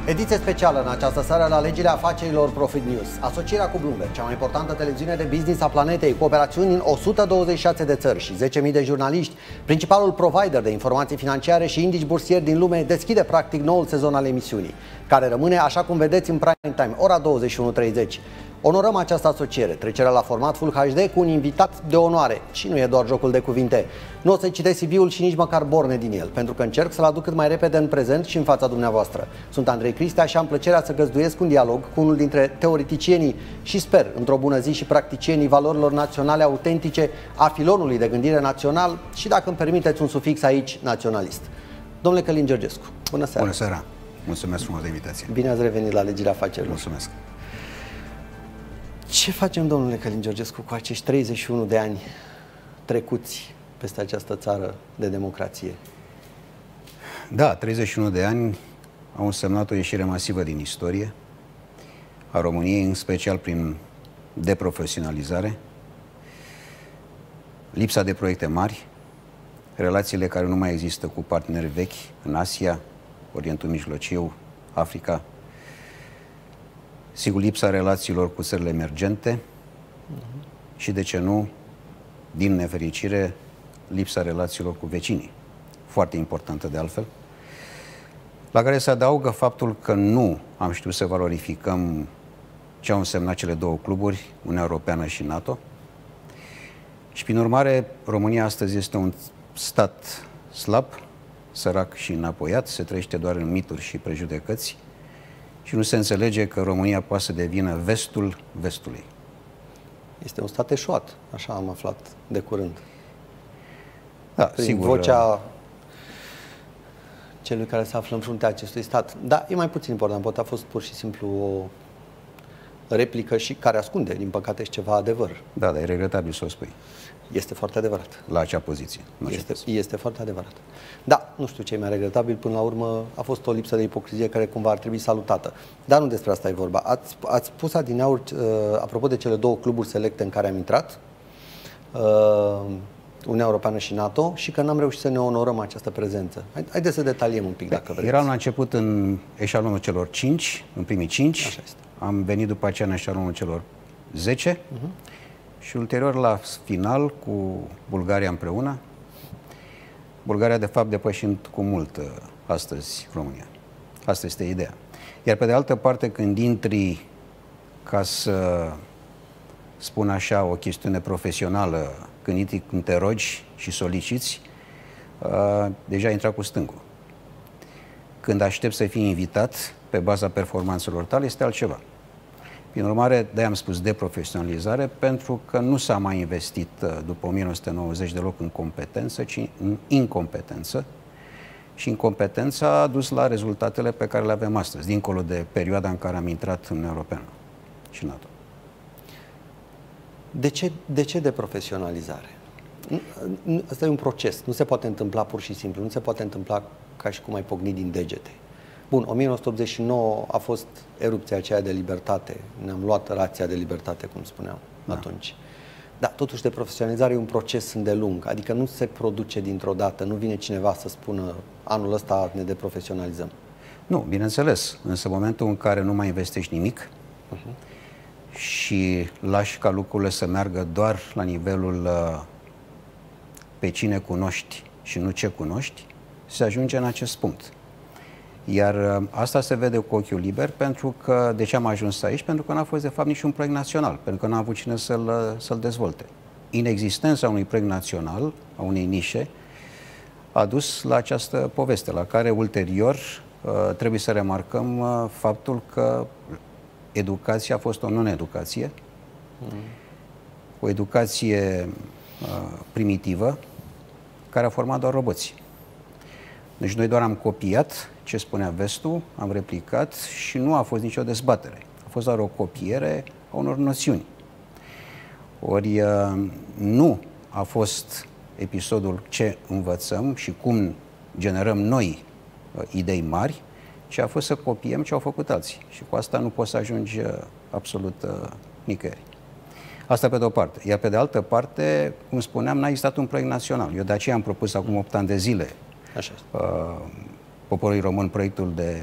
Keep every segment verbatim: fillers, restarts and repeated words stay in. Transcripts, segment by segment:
Ediție specială în această seară la legile afacerilor Profit News. Asocierea cu Bloomberg, cea mai importantă televiziune de business a planetei, cu operațiuni în o sută douăzeci și șase de țări și zece mii de jurnaliști, principalul provider de informații financiare și indici bursieri din lume, deschide practic noul sezon al emisiunii, care rămâne, așa cum vedeți, în prime time, ora douăzeci și unu treizeci. Onorăm această asociere, trecerea la format Full H D cu un invitat de onoare. Și nu e doar jocul de cuvinte. Nu o să citesc C V-ul și nici măcar borne din el, pentru că încerc să-l aduc cât mai repede în prezent și în fața dumneavoastră. Sunt Andrei Cristea și am plăcerea să găzduiesc un dialog cu unul dintre teoreticienii și, sper, într-o bună zi, și practicienii valorilor naționale autentice a filonului de gândire național și, dacă îmi permiteți un sufix aici, naționalist. Domnule Călin Georgescu, bună seara! Bună seara! Mulțumesc frumos de invitație! Bine ați revenit la legile afacerilor! Mulțumesc! Ce facem, domnule Călin Georgescu, cu acești treizeci și unu de ani trecuți peste această țară de democrație? Da, treizeci și unu de ani au însemnat o ieșire masivă din istorie a României, în special prin deprofesionalizare, lipsa de proiecte mari, relațiile care nu mai există cu parteneri vechi în Asia, Orientul Mijlociu, Africa, sigur, lipsa relațiilor cu țările emergente uh-huh. și, de ce nu, din nefericire, lipsa relațiilor cu vecinii, foarte importantă de altfel, la care se adaugă faptul că nu am știut să valorificăm ce au însemnat cele două cluburi, Uniunea Europeană și NATO. Și, prin urmare, România astăzi este un stat slab, sărac și înapoiat, se trăiește doar în mituri și prejudecăți și nu se înțelege că România poate să devină vestul vestului. Este un stat eșuat, așa am aflat de curând. Da, prin sigur. Vocea celui care se află în fruntea acestui stat. Da, e mai puțin important, poate a fost pur și simplu o replică și care ascunde, din păcate, și ceva adevăr. Da, dar e regretabil să o spui. Este foarte adevărat. La acea poziție. Este, este foarte adevărat. Da, nu știu ce e mai regretabil, până la urmă a fost o lipsă de ipocrizie care cumva ar trebui salutată. Dar nu despre asta e vorba. Ați, ați spus adineauri, uh, apropo de cele două cluburi selecte în care am intrat, uh, Uniunea Europeană și NATO, și că n-am reușit să ne onorăm această prezență. Haideți să detaliem un pic, dacă vreți. Eram la început în eșalonul celor cinci, în primii cinci. Așa este. Am venit după aceea în eșalonul celor zece. Uh-huh. Și ulterior, la final, cu Bulgaria împreună, Bulgaria, de fapt, depășind cu mult astăzi România. Asta este ideea. Iar pe de altă parte, când intri, ca să spun așa, o chestiune profesională, când intri, când te rogi și soliciți, uh, deja intra cu stângul. Când aștepți să fii invitat pe baza performanțelor tale, este altceva. Prin urmare, de-aia am spus deprofesionalizare, pentru că nu s-a mai investit după o mie nouă sute nouăzeci deloc în competență, ci în incompetență. Și incompetența a dus la rezultatele pe care le avem astăzi, dincolo de perioada în care am intrat în Uniunea Europeană și NATO. De ce, de ce deprofesionalizare? Asta e un proces, nu se poate întâmpla pur și simplu, nu se poate întâmpla ca și cum ai pocni din degete. Bun, o mie nouă sute optzeci și nouă a fost erupția aceea de libertate, ne-am luat rația de libertate, cum spuneam da. atunci. Dar totuși deprofesionalizare e un proces îndelung, adică nu se produce dintr-o dată, nu vine cineva să spună anul ăsta ne deprofesionalizăm. Nu, bineînțeles, însă în momentul în care nu mai investești nimic uh-huh. și lași ca lucrurile să meargă doar la nivelul uh, pe cine cunoști și nu ce cunoști, se ajunge în acest punct. Iar asta se vede cu ochiul liber, pentru că, de ce am ajuns aici? Pentru că n-a fost, de fapt, niciun proiect național, pentru că n-a avut cine să-l să-l dezvolte. Inexistența unui proiect național, a unei nișe, a dus la această poveste, la care, ulterior, trebuie să remarcăm faptul că educația a fost o non-educație, mm. o educație primitivă, care a format doar roboți. Deci noi doar am copiat ce spunea vestul, am replicat și nu a fost nicio dezbatere. A fost doar o copiere a unor noțiuni. Ori nu a fost episodul ce învățăm și cum generăm noi idei mari, ci a fost să copiem ce au făcut alții. Și cu asta nu poți să ajungi absolut nicăieri. Asta pe de o parte. Iar pe de altă parte, cum spuneam, n-a existat un proiect național. Eu de aceea am propus acum opt ani de zile Așa este. uh, poporului român proiectul de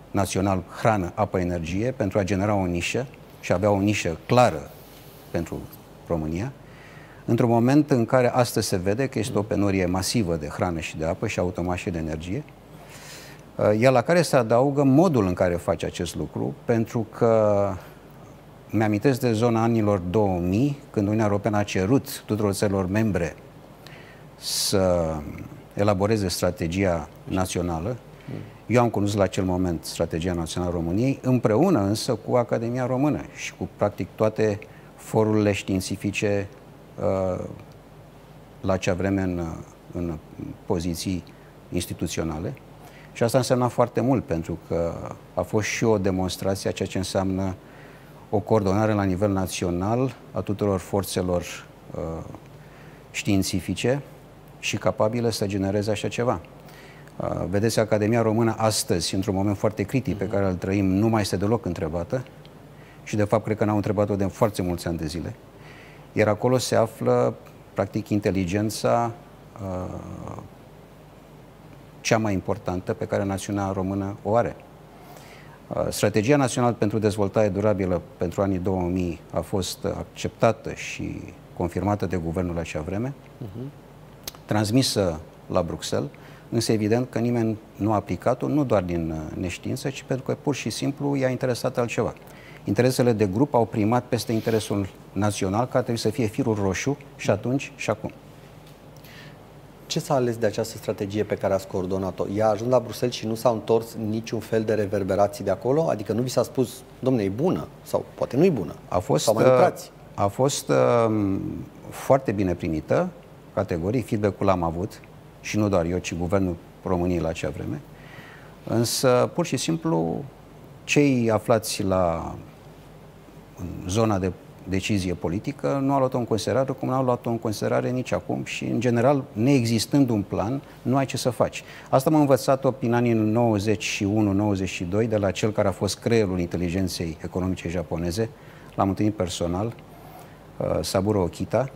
național hrană, apă, energie pentru a genera o nișă și avea o nișă clară pentru România, într-un moment în care astăzi se vede că este o penurie masivă de hrană și de apă și automat și de energie, iar la care se adaugă modul în care face acest lucru, pentru că mi-amintesc de zona anilor două mii, când Uniunea Europeană a cerut tuturor țărilor membre să elaboreze strategia națională. Eu am cunoscut la acel moment strategia națională a României, împreună însă cu Academia Română și cu practic toate forurile științifice uh, la acea vreme în, în poziții instituționale. Și asta însemna foarte mult, pentru că a fost și o demonstrație a ceea ce înseamnă o coordonare la nivel național a tuturor forțelor uh, științifice și capabile să genereze așa ceva. Uh, vedeți, Academia Română astăzi, într-un moment foarte critic pe care îl trăim, nu mai este deloc întrebată și, de fapt, cred că n-au întrebat-o de foarte mulți ani de zile. Iar acolo se află, practic, inteligența uh, cea mai importantă pe care națiunea română o are. Strategia Națională pentru Dezvoltare Durabilă pentru anii două mii a fost acceptată și confirmată de guvernul la acea vreme, uh-huh. transmisă la Bruxelles, însă evident că nimeni nu a aplicat-o, nu doar din neștiință, ci pentru că pur și simplu i-a interesat altceva. Interesele de grup au primat peste interesul național, care trebuie să fie firul roșu și atunci și acum. Ce s-a ales de această strategie pe care ați coordonat-o? Ea a ajuns la Bruxelles și nu s-au întors niciun fel de reverberații de acolo? Adică nu vi s-a spus, dom'le, e bună? Sau poate nu e bună? A fost, sau mai lucrați? A fost uh, foarte bine primită, categoric, feedback-ul l-am avut, și nu doar eu, ci Guvernul României la acea vreme. Însă, pur și simplu, cei aflați la în zona de decizie politică nu au luat-o în considerare, cum nu au luat-o în considerare nici acum și, în general, neexistând un plan, nu ai ce să faci. Asta m-a învățat-o prin anii nouăzeci și unu nouăzeci și doi de la cel care a fost creierul inteligenței economice japoneze. L-am întâlnit personal, Saburo Okita,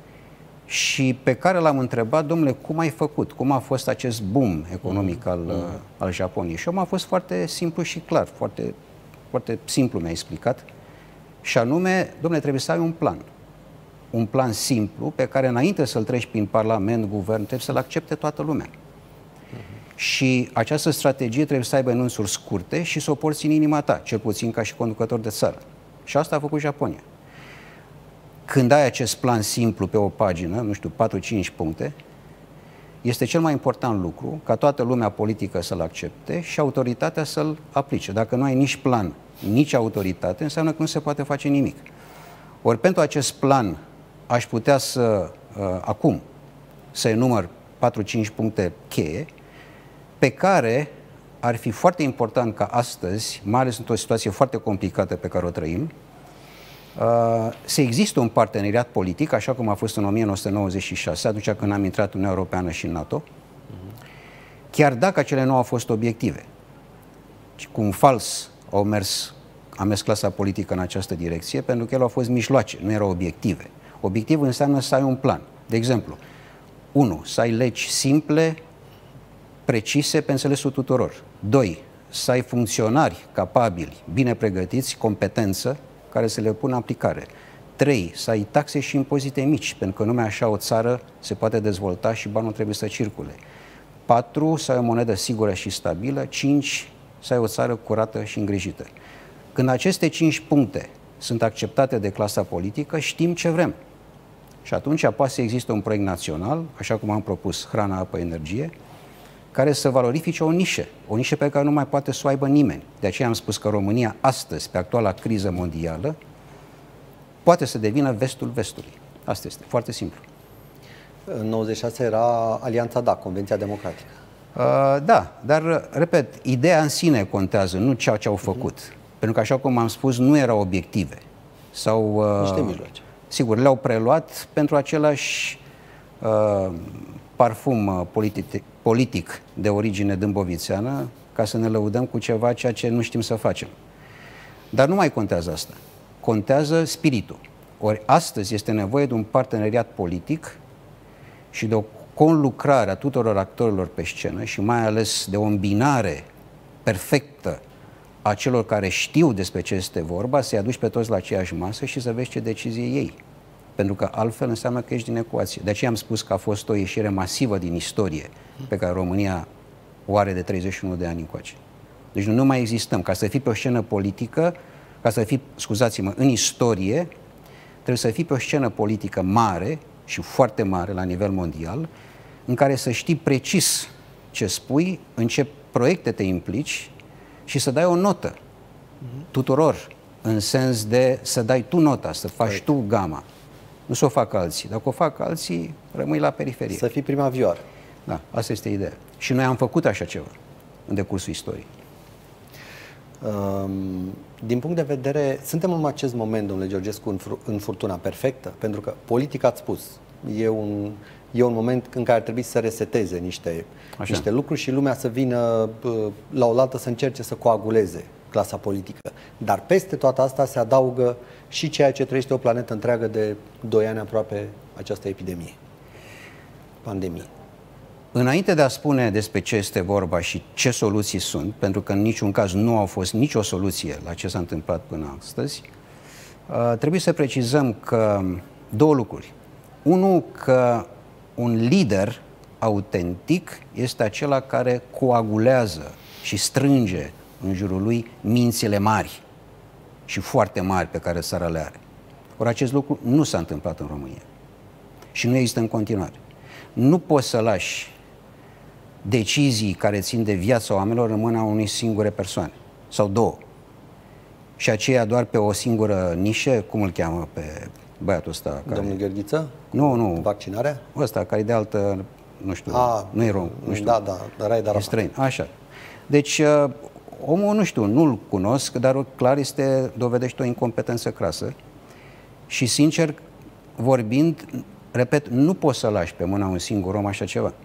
și pe care l-am întrebat, domnule, cum ai făcut? Cum a fost acest boom economic al, mm. al Japoniei? Și omul a fost foarte simplu și clar, foarte, foarte simplu mi-a explicat. Și anume, domnule, trebuie să ai un plan. Un plan simplu pe care, înainte să-l treci prin Parlament, Guvern, trebuie să-l accepte toată lumea. Uh-huh. Și această strategie trebuie să aibă enunțuri scurte și să o porți în inima ta, cel puțin ca și conducător de țară. Și asta a făcut Japonia. Când ai acest plan simplu pe o pagină, nu știu, patru cinci puncte, este cel mai important lucru ca toată lumea politică să-l accepte și autoritatea să-l aplice. Dacă nu ai nici plan, nici autoritate, înseamnă că nu se poate face nimic. Ori pentru acest plan aș putea să, uh, acum, să enumăr patru cinci puncte cheie, pe care ar fi foarte important ca astăzi, mai ales într-o situație foarte complicată pe care o trăim, uh, să existe un parteneriat politic, așa cum a fost în o mie nouă sute nouăzeci și șase, atunci când am intrat în Uniunea Europeană și în NATO, chiar dacă acele nu au fost obiective. Și cu un fals au mers, a mers clasa politică în această direcție, pentru că ele au fost mijloace, nu erau obiective. Obiectiv înseamnă să ai un plan. De exemplu, unu, să ai legi simple, precise pe înțelesul tuturor. Doi, să ai funcționari capabili, bine pregătiți, competență, care să le pună în aplicare. Trei, să ai taxe și impozite mici, pentru că numai așa o țară se poate dezvolta și banul trebuie să circule. Patru, să ai o monedă sigură și stabilă. Cinci, să ai o țară curată și îngrijită. Când aceste cinci puncte sunt acceptate de clasa politică, știm ce vrem. Și atunci poate să existe un proiect național, așa cum am propus, hrana, apă, energie, care să valorifice o nișă, o nișă pe care nu mai poate să o aibă nimeni. De aceea am spus că România astăzi, pe actuala criză mondială, poate să devină vestul vestului. Asta este, foarte simplu. În nouăzeci și șase era Alianța D A, Convenția Democratică. Uh, da, dar, repet, ideea în sine contează, nu ceea ce au făcut. Uh-huh. Pentru că, așa cum am spus, nu erau obiective. Sau, uh, niște mijloace. Sigur, le-au preluat pentru același uh, parfum uh, politic, politic de origine dâmbovițeană, ca să ne lăudăm cu ceva ceea ce nu știm să facem. Dar nu mai contează asta. Contează spiritul. Ori astăzi este nevoie de un parteneriat politic și de o conlucrare a tuturor actorilor pe scenă și mai ales de o îmbinare perfectă a celor care știu despre ce este vorba, să-i aduci pe toți la aceeași masă și să vezi ce decizie ei. Pentru că altfel înseamnă că ești din ecuație. De aceea am spus că a fost o ieșire masivă din istorie pe care România o are de treizeci și unu de ani încoace. Deci nu mai existăm. Ca să fii pe o scenă politică, ca să fii, scuzați-mă, în istorie, trebuie să fii pe o scenă politică mare și foarte mare la nivel mondial, în care să știi precis ce spui, în ce proiecte te implici și să dai o notă tuturor, în sens de să dai tu nota, să faci tu gama. Nu să o facă alții. Dacă o fac alții, rămâi la periferie. Să fii prima vioară. Da, asta este ideea. Și noi am făcut așa ceva în decursul istoriei. Um, din punct de vedere, suntem în acest moment, domnule Georgescu, în, în furtuna perfectă? Pentru că politica, ați spus, e un, e un moment în care ar trebui să se reseteze niște, niște lucruri și lumea să vină la oaltă să încerce să coaguleze clasa politică. Dar peste toată asta se adaugă și ceea ce trăiește o planetă întreagă de doi ani aproape, această epidemie, pandemie. Înainte de a spune despre ce este vorba și ce soluții sunt, pentru că în niciun caz nu au fost nicio soluție la ce s-a întâmplat până astăzi, trebuie să precizăm că două lucruri. Unu, că un lider autentic este acela care coagulează și strânge în jurul lui mințile mari și foarte mari pe care țara le are. Ori acest lucru nu s-a întâmplat în România și nu există în continuare. Nu poți să lași decizii care țin de viața oamenilor în mâna unei singure persoane sau două. Și aceea doar pe o singură nișă, cum îl cheamă pe băiatul ăsta? Care... Domnul Gheorghiță? Nu, nu. Vaccinarea? Ăsta, care e de altă, nu știu, A, nu e rom, nu știu. Da, da, dar ai e străin. Așa. Deci, omul, nu știu, nu-l cunosc, dar clar este, dovedește o incompetență crasă și, sincer vorbind, repet, nu poți să lași pe mâna un singur om așa ceva.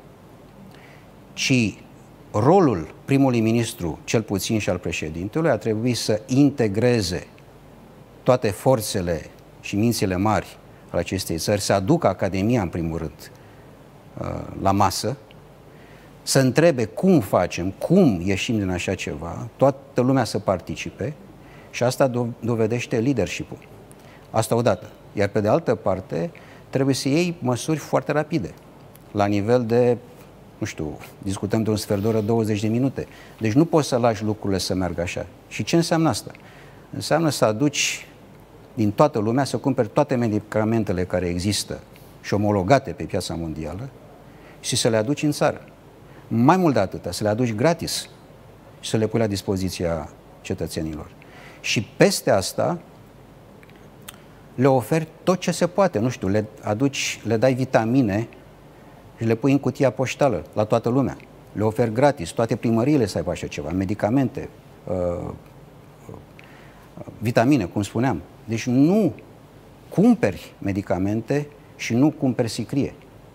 Ci rolul primului ministru, cel puțin și al președintelui, a trebuit să integreze toate forțele și mințile mari ale acestei țări, să aducă Academia, în primul rând, la masă, să întrebe cum facem, cum ieșim din așa ceva, toată lumea să participe și asta do- dovedește leadership-ul. Asta odată. Iar pe de altă parte, trebuie să iei măsuri foarte rapide, la nivel de, nu știu, discutăm de un sfert de oră, douăzeci de minute. Deci nu poți să lași lucrurile să meargă așa. Și ce înseamnă asta? Înseamnă să aduci din toată lumea, să cumperi toate medicamentele care există și omologate pe piața mondială și să le aduci în țară. Mai mult de atât, să le aduci gratis și să le pui la dispoziția cetățenilor. Și peste asta le oferi tot ce se poate, nu știu, le aduci, le dai vitamine și le pui în cutia poștală la toată lumea. Le oferi gratis, toate primăriile să aibă așa ceva, medicamente, uh, uh, vitamine, cum spuneam. Deci nu cumperi medicamente și nu cumperi sicrie,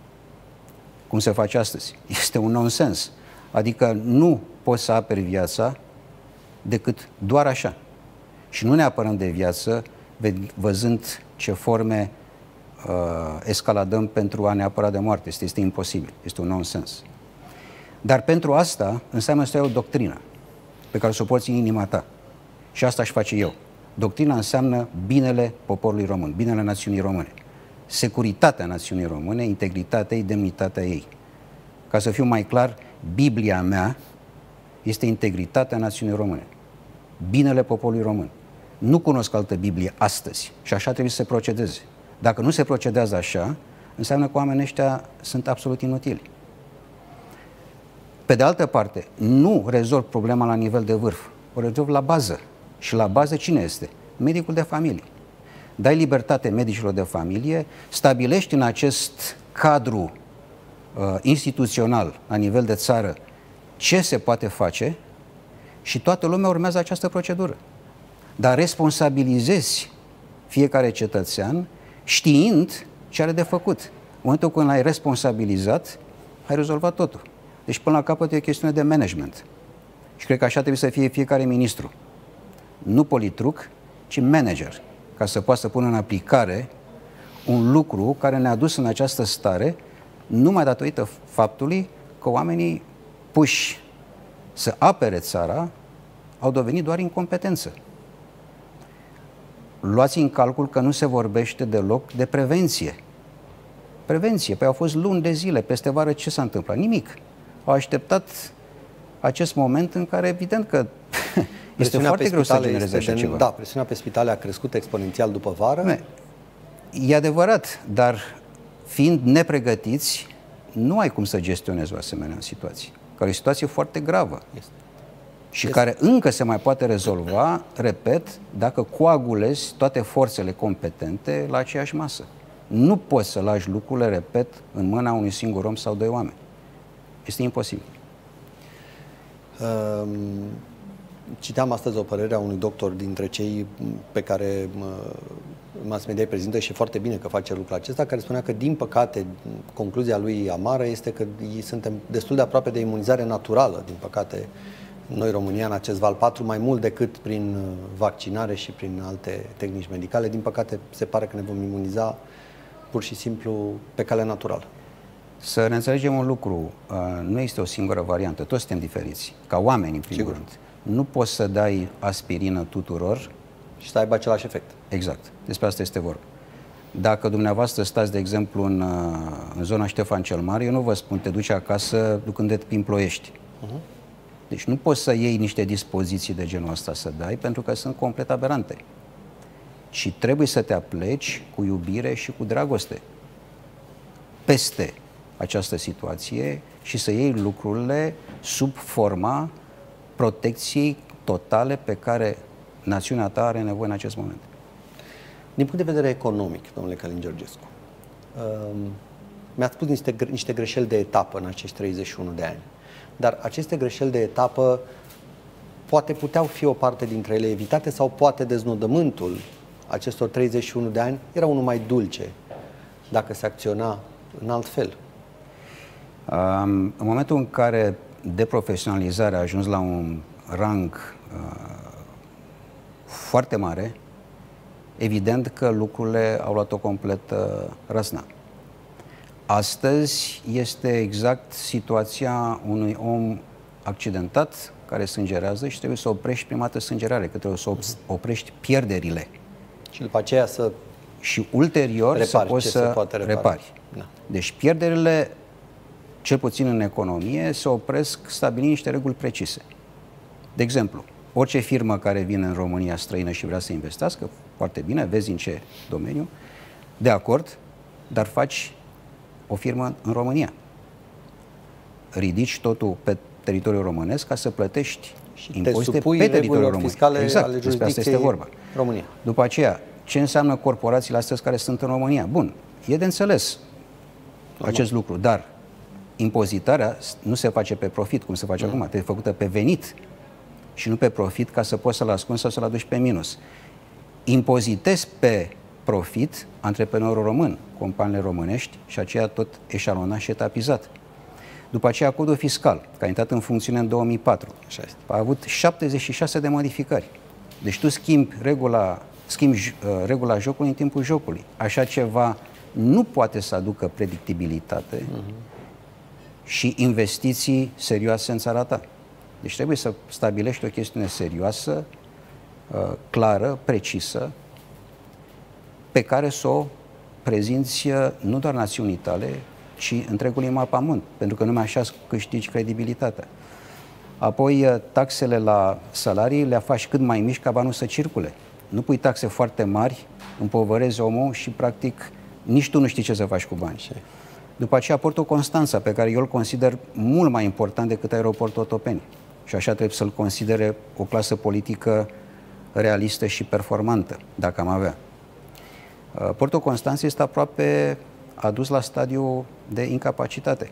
cum se face astăzi. Este un nonsens. Adică nu poți să aperi viața decât doar așa. Și nu ne apărăm de viață văzând ce forme uh, escaladăm pentru a ne apăra de moarte. Este, este imposibil. Este un nonsens. Dar pentru asta înseamnă să ai o doctrină pe care să o porți în inima ta. Și asta aș face eu. Doctrina înseamnă binele poporului român, binele națiunii române, securitatea națiunii române, integritatea ei, demnitatea ei. Ca să fiu mai clar, Biblia mea este integritatea națiunii române, binele poporului român. Nu cunosc altă Biblie astăzi și așa trebuie să se procedeze. Dacă nu se procedează așa, înseamnă că oamenii ăștia sunt absolut inutili. Pe de altă parte, nu rezolv problema la nivel de vârf, o rezolv la bază. Și la bază cine este? Medicul de familie. Dai libertate medicilor de familie, stabilești în acest cadru uh, instituțional, la nivel de țară, ce se poate face și toată lumea urmează această procedură. Dar responsabilizezi fiecare cetățean știind ce are de făcut. În momentul când l-ai responsabilizat, ai rezolvat totul. Deci până la capăt e o chestiune de management. Și cred că așa trebuie să fie fiecare ministru. Nu politruc, ci manager, ca să poată să pună în aplicare un lucru care ne-a dus în această stare numai datorită faptului că oamenii puși să apere țara au dovedit doar incompetență. Luați în calcul că nu se vorbește deloc de prevenție. Prevenție. Păi au fost luni de zile, peste vară ce s-a întâmplat? Nimic. Au așteptat acest moment în care, evident că este foarte greu să genereze așa ceva. Da, presiunea pe spitale a crescut exponențial după vară. Ne, e adevărat, dar fiind nepregătiți, nu ai cum să gestionezi o asemenea situație. Care e o situație foarte gravă. Este. Și este. Care încă se mai poate rezolva, repet, dacă coagulezi toate forțele competente la aceeași masă. Nu poți să lași lucrurile, repet, în mâna unui singur om sau doi oameni. Este imposibil. Um, citeam astăzi o părere a unui doctor dintre cei pe care mass media îi prezintă și foarte bine că face lucrul acesta, care spunea că, din păcate, concluzia lui amară este că suntem destul de aproape de imunizare naturală, din păcate, noi, România, în acest val patru, mai mult decât prin vaccinare și prin alte tehnici medicale. Din păcate, se pare că ne vom imuniza pur și simplu pe cale naturală. Să ne înțelegem un lucru, nu este o singură variantă, toți suntem diferiți, ca oameni, în primul rând. Nu poți să dai aspirină tuturor și să aibă același efect. Exact, despre asta este vorba. Dacă dumneavoastră stați, de exemplu, în, în zona Ștefan cel Mare, eu nu vă spun, te duci acasă ducându-te prin Ploiești. Uh-huh. Deci nu poți să iei niște dispoziții de genul ăsta să dai, pentru că sunt complet aberante. Și trebuie să te apleci cu iubire și cu dragoste peste această situație și să iei lucrurile sub forma protecției totale pe care națiunea ta are nevoie în acest moment. Din punct de vedere economic, domnule Călin Georgescu, um, mi-ați spus niște, niște greșeli de etapă în acești treizeci și unu de ani, dar aceste greșeli de etapă poate puteau fi o parte dintre ele evitate sau poate deznodământul acestor treizeci și unu de ani era unul mai dulce dacă se acționa în alt fel. Um, în momentul în care deprofesionalizarea a ajuns la un rang uh, foarte mare, evident că lucrurile au luat o completă răsna. Astăzi este exact situația unui om accidentat care sângerează și trebuie să oprești prima dată sângerare, că trebuie să oprești pierderile. Și după aceea să și ulterior repari, să poți să repari. repari. Da. Deci pierderile, cel puțin în economie, se opresc stabilind niște reguli precise. De exemplu, orice firmă care vine în România străină și vrea să investească, foarte bine, vezi în ce domeniu, de acord, dar faci o firmă în România. Ridici totul pe teritoriul românesc ca să plătești și impozite pe teritoriul românesc. Fiscale exact, ale despre asta este vorba. România. După aceea, ce înseamnă corporațiile astăzi care sunt în România? Bun, e de înțeles Normal. acest lucru, dar impozitarea nu se face pe profit, cum se face mm. acum, trebuie făcută pe venit și nu pe profit ca să poți să-l ascunzi sau să-l aduci pe minus. Impozitezi pe profit antreprenorul român, companiile românești și aceea tot eșalonat și etapizat. După aceea, codul fiscal, care a intrat în funcțiune în două mii patru, a avut șaptezeci și șase de modificări. Deci tu schimbi regula, schimbi, uh, regula jocului în timpul jocului. Așa ceva nu poate să aducă predictibilitate uh-huh. și investiții serioase în țara ta. Deci trebuie să stabilești o chestiune serioasă, uh, clară, precisă, pe care să o prezinți uh, nu doar națiunii tale, ci întregului mapamont, pentru că numai așa câștigi credibilitatea. Apoi, taxele la salarii le faci cât mai mici ca banul să circule. Nu pui taxe foarte mari, împovărezi omul și, practic, nici tu nu știi ce să faci cu bani. După aceea, portul Constanța, pe care eu îl consider mult mai important decât aeroportul Otopeni. Și așa trebuie să-l considere o clasă politică realistă și performantă, dacă am avea. Portul Constanța este aproape adus la stadiu de incapacitate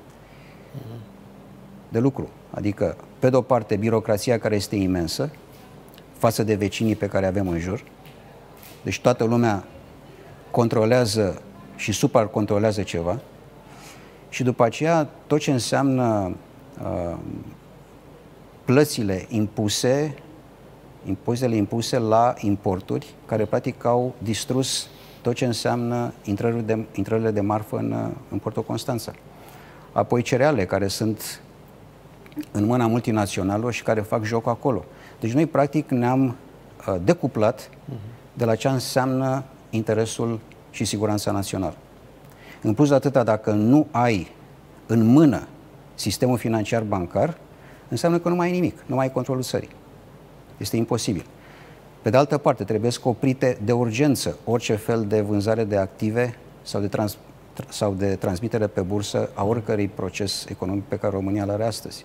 de lucru. Adică, pe de o parte, birocrația care este imensă față de vecinii pe care avem în jur. Deci toată lumea controlează și supracontrolează ceva. Și după aceea, tot ce înseamnă uh, plățile impuse, impozitele impuse la importuri, care practic au distrus tot ce înseamnă intrările de, intrările de marfă în, în Portul Constanța. Apoi cereale, care sunt în mâna multinaționalelor și care fac joc acolo. Deci noi, practic, ne-am uh, decuplat uh-huh. de la ce înseamnă interesul și siguranța națională. În plus de atâta, dacă nu ai în mână sistemul financiar bancar, înseamnă că nu mai ai nimic, nu mai ai controlul țării. Este imposibil. Pe de altă parte, trebuie să oprite de urgență orice fel de vânzare de active sau de, trans, sau de transmitere pe bursă a oricărui proces economic pe care România îl are astăzi.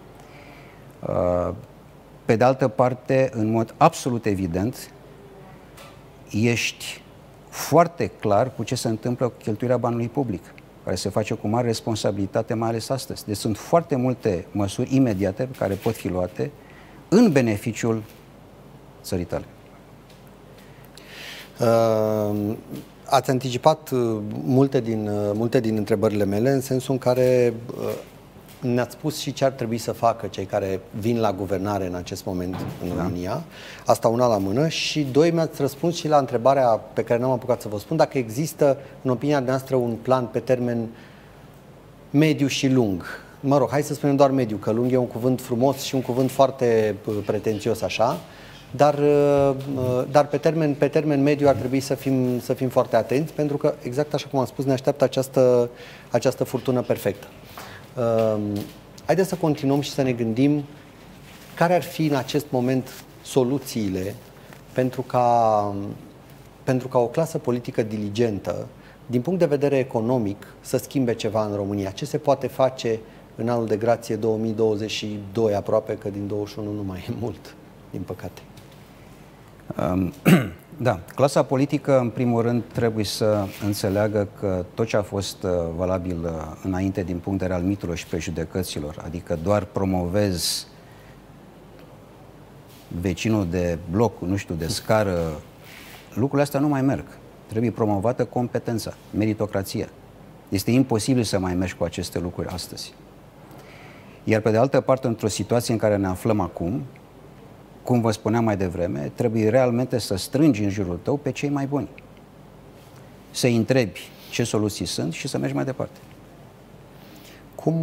Pe de altă parte, în mod absolut evident, ești foarte clar cu ce se întâmplă cu cheltuirea banului public, care se face cu mare responsabilitate, mai ales astăzi. Deci sunt foarte multe măsuri imediate care pot fi luate în beneficiul țării tale. Uh, ați anticipat multe din, multe din întrebările mele, în sensul în care uh, ne-ați spus și ce ar trebui să facă cei care vin la guvernare în acest moment în da. România. Asta una la mână. Și doi, mi-ați răspuns și la întrebarea pe care n-am apucat să vă spun, dacă există, în opinia noastră, un plan pe termen mediu și lung. Mă rog, hai să spunem doar mediu, că lung e un cuvânt frumos și un cuvânt foarte pretențios așa, dar, dar pe, termen, pe termen mediu ar trebui să fim, să fim foarte atenți, pentru că, exact așa cum am spus, ne așteaptă această, această furtună perfectă. Uh, haideți să continuăm și să ne gândim care ar fi în acest moment soluțiile pentru ca, pentru ca o clasă politică diligentă, din punct de vedere economic, să schimbe ceva în România. Ce se poate face în anul de grație două mii douăzeci și doi, aproape că din douăzeci și unu nu mai e mult, din păcate? Um, da, clasa politică, în primul rând, trebuie să înțeleagă că tot ce a fost uh, valabil uh, înainte din punct de vedere al miturilor și prejudecăților, adică doar promovezi vecinul de bloc, nu știu, de scară, lucrurile astea nu mai merg. Trebuie promovată competența, meritocrația. Este imposibil să mai mergi cu aceste lucruri astăzi. Iar pe de altă parte, într-o situație în care ne aflăm acum, cum vă spuneam mai devreme, trebuie realmente să strângi în jurul tău pe cei mai buni. Să-i întrebi ce soluții sunt și să mergi mai departe. Cum,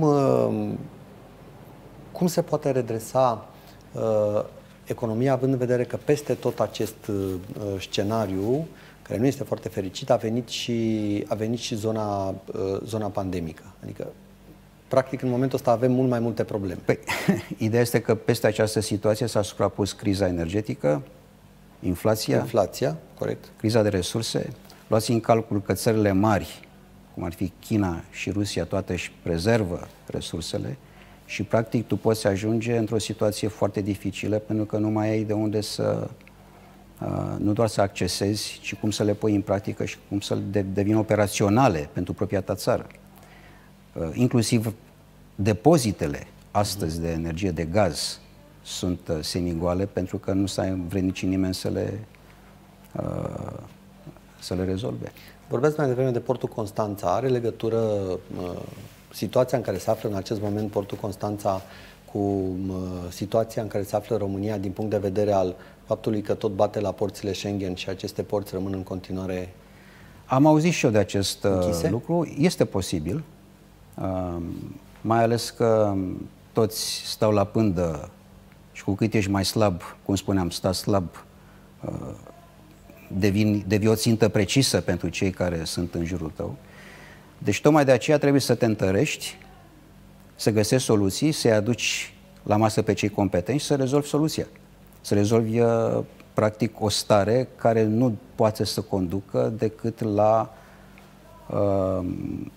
cum se poate redresa uh, economia, având în vedere că peste tot acest uh, scenariu, care nu este foarte fericit, a venit și, a venit și zona, uh, zona pandemică? Adică, practic, în momentul ăsta avem mult mai multe probleme. Păi, ideea este că peste această situație s-a suprapus criza energetică, inflația, inflația, corect, criza de resurse. Luați în calcul că țările mari, cum ar fi China și Rusia, toate își prezervă resursele și, practic, tu poți ajunge într-o situație foarte dificilă pentru că nu mai ai de unde să, uh, nu doar să accesezi, ci cum să le pui în practică și cum să devină operaționale pentru propria ta țară. Uh, inclusiv depozitele astăzi de energie, de gaz, sunt uh, semigoale pentru că nu s-a vrea nimeni să le, uh, să le rezolve. Vorbeați mai devreme de portul Constanța. Are legătură uh, situația în care se află în acest moment portul Constanța cu uh, situația în care se află România din punct de vedere al faptului că tot bate la porțile Schengen și aceste porți rămân în continuare Am auzit și eu de acest închise? lucru. Este posibil. Uh, mai ales că toți stau la pândă și cu cât ești mai slab, cum spuneam, sta slab, uh, devin, devii o țintă precisă pentru cei care sunt în jurul tău. Deci tocmai de aceea trebuie să te întărești, să găsești soluții, să-i aduci la masă pe cei competenți și să rezolvi soluția. Să rezolvi uh, practic o stare care nu poate să conducă decât la uh,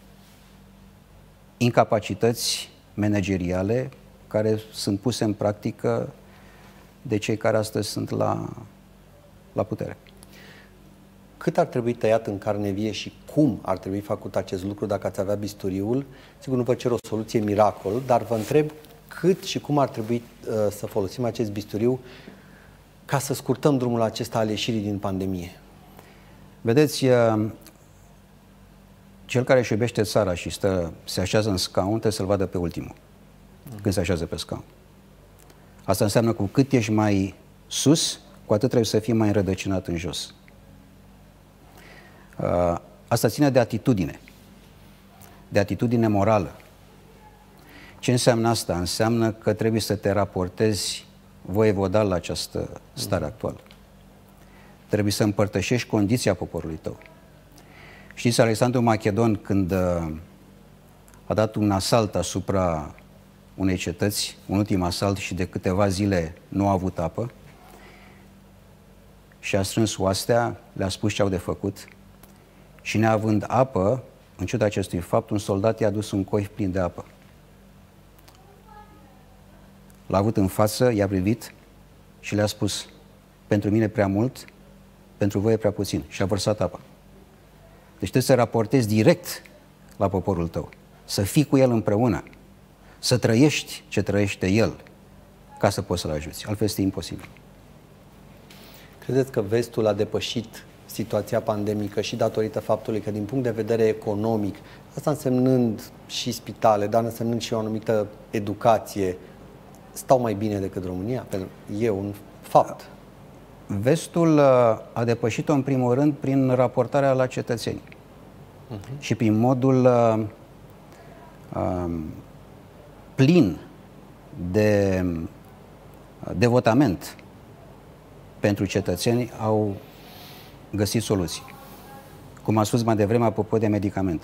incapacități manageriale care sunt puse în practică de cei care astăzi sunt la, la putere. Cât ar trebui tăiat în carne vie și cum ar trebui făcut acest lucru dacă ați avea bisturiul? Sigur, nu vă cer o soluție miracol, dar vă întreb cât și cum ar trebui uh, să folosim acest bisturiu ca să scurtăm drumul acesta al ieșirii din pandemie. Vedeți, uh, cel care își iubește țara și stă, se așează în scaun, trebuie să-l vadă pe ultimul, mm. când se așează pe scaun. Asta înseamnă că cu cât ești mai sus, cu atât trebuie să fii mai înrădăcinat în jos. Asta ține de atitudine, de atitudine morală. Ce înseamnă asta? Înseamnă că trebuie să te raportezi voievodal la această stare actuală. Trebuie să împărtășești condiția poporului tău. Știți, Alexandru Macedon, când a dat un asalt asupra unei cetăți, un ultim asalt, și de câteva zile nu a avut apă, și a strâns oastea, le-a spus ce au de făcut, și neavând apă, în ciuda acestui fapt, un soldat i-a dus un coif plin de apă. L-a avut în față, i-a privit și le-a spus: pentru mine prea mult, pentru voi e prea puțin. Și a vărsat apa. Deci trebuie să raportezi direct la poporul tău, să fii cu el împreună, să trăiești ce trăiește el, ca să poți să-l ajuți. Altfel este imposibil. Credeți că vestul a depășit situația pandemică și datorită faptului că, din punct de vedere economic, asta însemnând și spitale, dar însemnând și o anumită educație, stau mai bine decât România? Pentru că e un fapt. Vestul a depășit-o în primul rând prin raportarea la cetățeni uh-huh. și prin modul uh, uh, plin de devotament pentru cetățeni au găsit soluții. Cum a spus mai devreme, apropo de medicamente.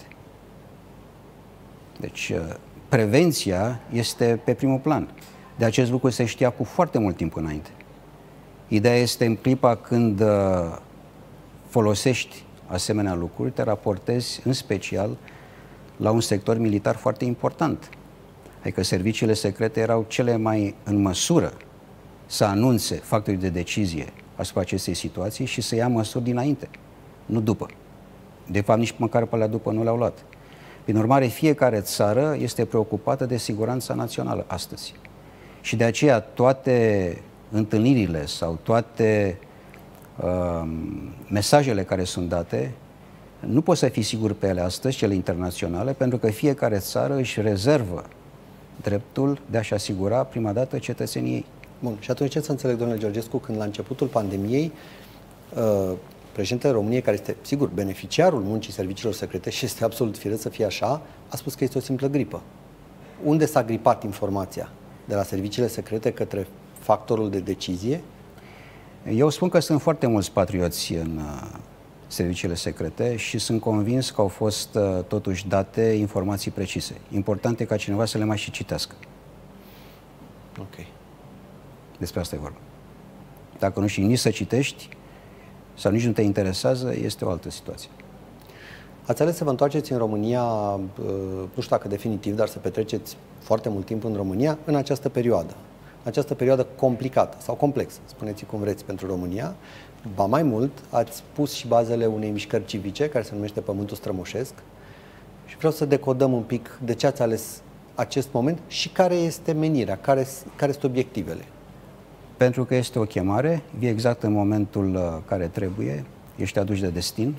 Deci, prevenția este pe primul plan. De acest lucru se știa cu foarte mult timp înainte. Ideea este, în clipa când folosești asemenea lucruri, te raportezi în special la un sector militar foarte important. Adică serviciile secrete erau cele mai în măsură să anunțe factorii de decizie asupra acestei situații și să ia măsuri dinainte, nu după. De fapt, nici măcar pe alea după nu le-au luat. Prin urmare, fiecare țară este preocupată de siguranța națională astăzi. Și de aceea toate întâlnirile sau toate uh, mesajele care sunt date, nu poți să fii sigur pe ele astăzi, cele internaționale, pentru că fiecare țară își rezervă dreptul de a-și asigura prima dată cetățenii ei. Bun, și atunci ce să înțeleg, domnule Georgescu, când la începutul pandemiei uh, președintele României, care este, sigur, beneficiarul muncii serviciilor secrete și este absolut firesc să fie așa, a spus că este o simplă gripă. Unde s-a gripat informația? De la serviciile secrete către factorul de decizie? Eu spun că sunt foarte mulți patrioți în uh, serviciile secrete și sunt convins că au fost uh, totuși date informații precise. Important e ca cineva să le mai și citească. Ok. Despre asta e vorba. Dacă nu știi nici să citești sau nici nu te interesează, este o altă situație. Ați ales să vă întoarceți în România, nu știu dacă definitiv, dar să petreceți foarte mult timp în România în această perioadă. În această perioadă complicată sau complexă, spuneți cum vreți, pentru România. Ba mai mult, ați pus și bazele unei mișcări civice care se numește Pământul Strămoșesc și vreau să decodăm un pic de ce ați ales acest moment și care este menirea, care, care sunt obiectivele. Pentru că este o chemare, vii exact în momentul care trebuie, ești adus de destin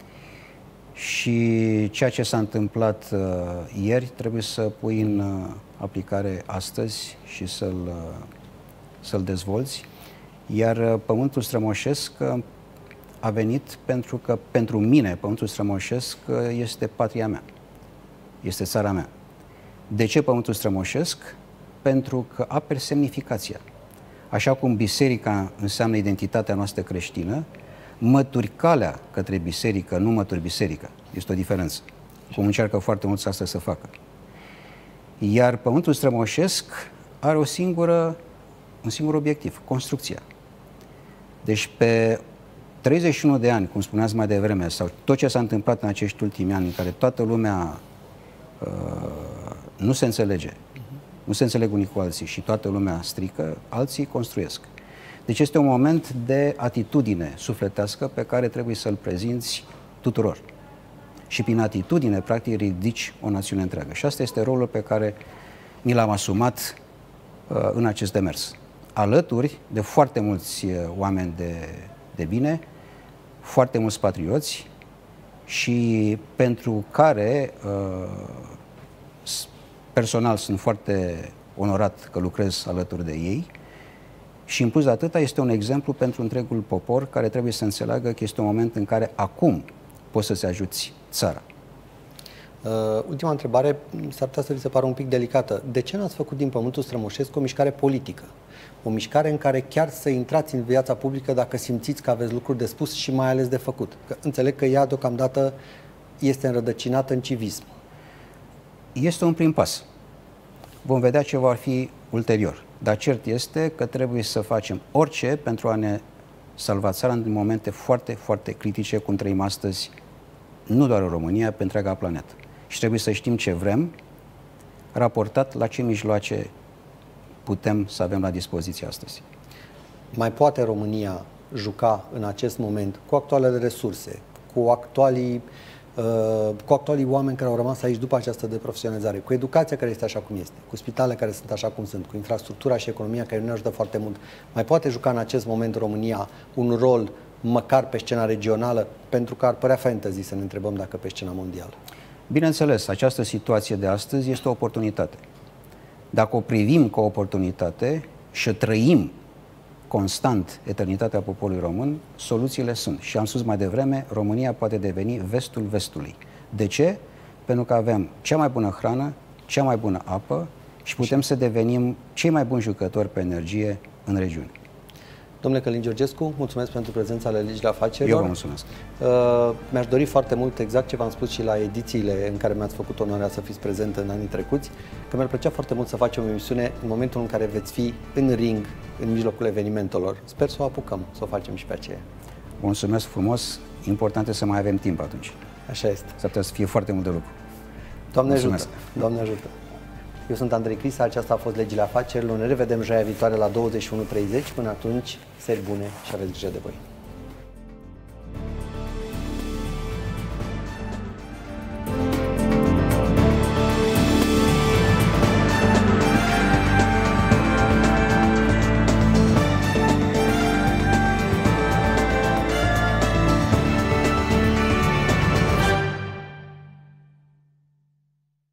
și ceea ce s-a întâmplat uh, ieri trebuie să pui în uh, aplicare astăzi și să-l uh, să-l dezvolți. Iar uh, Pământul Strămoșesc uh, a venit pentru că pentru mine Pământul Strămoșesc uh, este patria mea, este țara mea. De ce Pământul Strămoșesc? Pentru că aperi semnificația. Așa cum biserica înseamnă identitatea noastră creștină, mături calea către biserică, nu mături biserică. Este o diferență. Cum încearcă foarte mulți asta să facă. Iar Pământul Strămoșesc are o singură, un singur obiectiv, construcția. Deci pe treizeci și unu de ani, cum spuneați mai devreme, sau tot ce s-a întâmplat în acești ultimi ani, în care toată lumea uh, nu se înțelege, nu se înțeleg unii cu alții și toată lumea strică, alții construiesc. Deci este un moment de atitudine sufletească pe care trebuie să-l prezinți tuturor. Și prin atitudine, practic, ridici o națiune întreagă. Și asta este rolul pe care mi l-am asumat uh, în acest demers. Alături de foarte mulți uh, oameni de, de bine, foarte mulți patrioți și pentru care uh, personal sunt foarte onorat că lucrez alături de ei. Și în plus de atâta este un exemplu pentru întregul popor care trebuie să înțeleagă că este un moment în care acum poți să-ți ajuți țara. Uh, ultima întrebare s-ar putea să vi se pară un pic delicată. De ce n-ați făcut din Pământul Strămoșesc o mișcare politică? O mișcare în care chiar să intrați în viața publică dacă simțiți că aveți lucruri de spus și mai ales de făcut. Că înțeleg că ea deocamdată este înrădăcinată în civism. Este un prim pas. Vom vedea ce va fi ulterior. Dar cert este că trebuie să facem orice pentru a ne salva țara în momente foarte, foarte critice, cum trăim astăzi, nu doar în România, pe întreaga planetă. Și trebuie să știm ce vrem, raportat la ce mijloace putem să avem la dispoziție astăzi. Mai poate România juca în acest moment cu actualele resurse, cu actualii, uh, cu actualii oameni care au rămas aici după această deprofesionalizare, cu educația care este așa cum este, cu spitalele care sunt așa cum sunt, cu infrastructura și economia care ne ajută foarte mult. Mai poate juca în acest moment România un rol măcar pe scena regională, pentru că ar părea fantasy să ne întrebăm dacă pe scena mondială? Bineînțeles, această situație de astăzi este o oportunitate. Dacă o privim ca o oportunitate și trăim constant eternitatea poporului român, soluțiile sunt. Și am spus mai devreme, România poate deveni vestul vestului. De ce? Pentru că avem cea mai bună hrană, cea mai bună apă și putem să devenim cei mai buni jucători pe energie în regiune. Domnule Călin Georgescu, mulțumesc pentru prezența la Legile Afacerilor. Eu vă mulțumesc. Uh, mi-aș dori foarte mult, exact ce v-am spus și la edițiile în care mi-ați făcut onoarea să fiți prezent în anii trecuți, că mi-ar plăcea foarte mult să facem o emisiune în momentul în care veți fi în ring, în mijlocul evenimentelor. Sper să o apucăm, să o facem și pe aceea. Mulțumesc frumos. Important este să mai avem timp atunci. Așa este. S-ar putea să fie foarte mult de lucru. Doamne ajută. Doamne ajută. Eu sunt Andrei Crisa, aceasta a fost Legile Afacerilor. Ne revedem joia viitoare la douăzeci și unu treizeci. Până atunci, seri bune și aveți grijă de voi.